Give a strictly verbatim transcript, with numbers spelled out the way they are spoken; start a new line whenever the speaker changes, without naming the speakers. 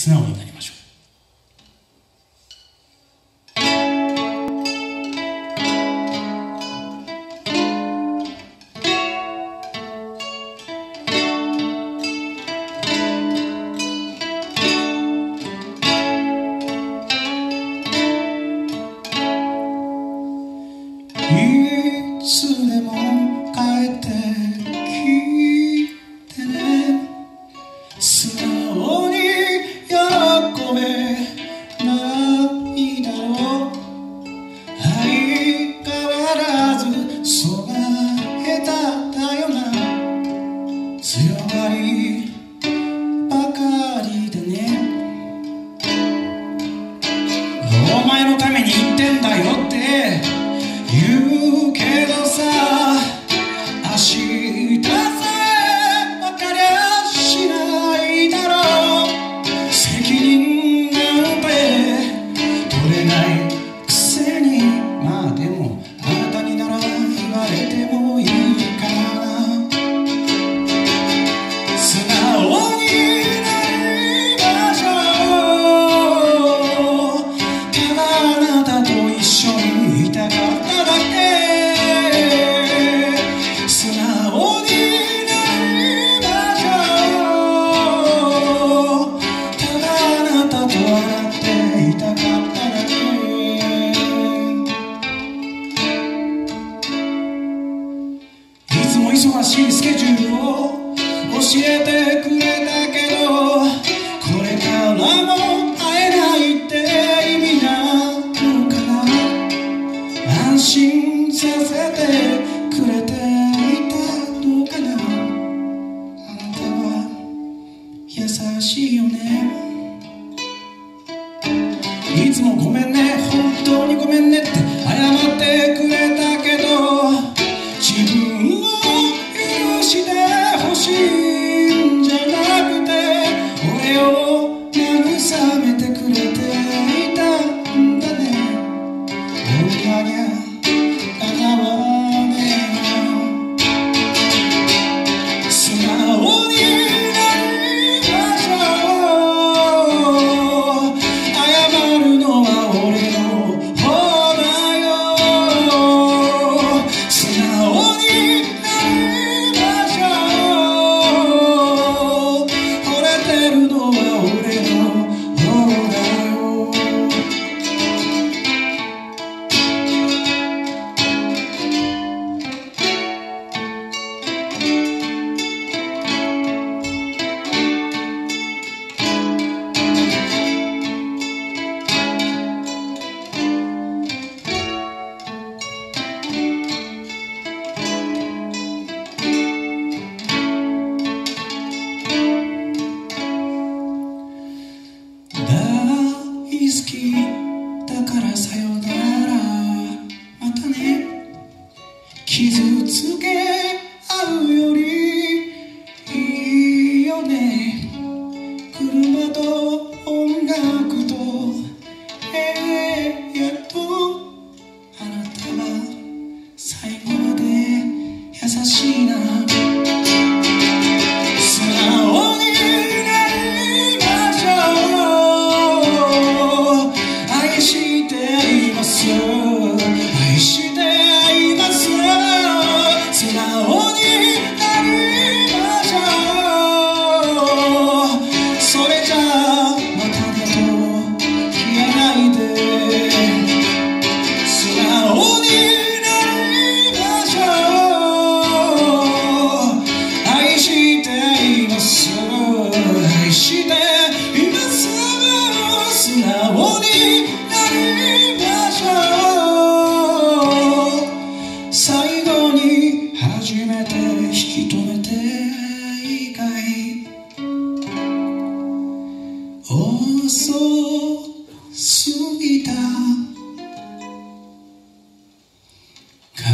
素直になりましょう。
いつでも帰ってきてね、素直に喜べないだろう。相変わらずそが下手だよな、強がりばかりでね。お前のために言ってんだよって言うけどさ、明日さえ分かりゃしないだろう。責任なんて取れないくせに、まあでもあなたになら言われてもいいかな。素直になりましょう。ただあなたと一緒にいたかっただけ。素直になりましょう。ただあなたと笑っていたかっただけ。いつも忙しいスケジュールを教えてくれたけど、これからも会えないって意味なのかな。安心させてくれていたのかな。あなたは優しいよね。いつもごめんね、本当にごめんねって謝ってくれたけど、自分を許してほしいんじゃなくて、俺を慰めてくれていたんだね。女にゃかなわねえ。素直になりましょう。謝るのは俺の方だよ。素直になりましょう。惚れてるのは俺の方だよ。大好きだからさよなら、またね。傷つけ合うよりいいよね。車と音楽と部屋と、あなたは最後まで優しいな。素直になりましょう。愛しています、愛しています。素直になりましょう。それじゃあまたねと言わないで。素直になりましょう。愛しています、愛しています。素直になりましょう。最後に初めて引き止めていいかい。遅すぎたか。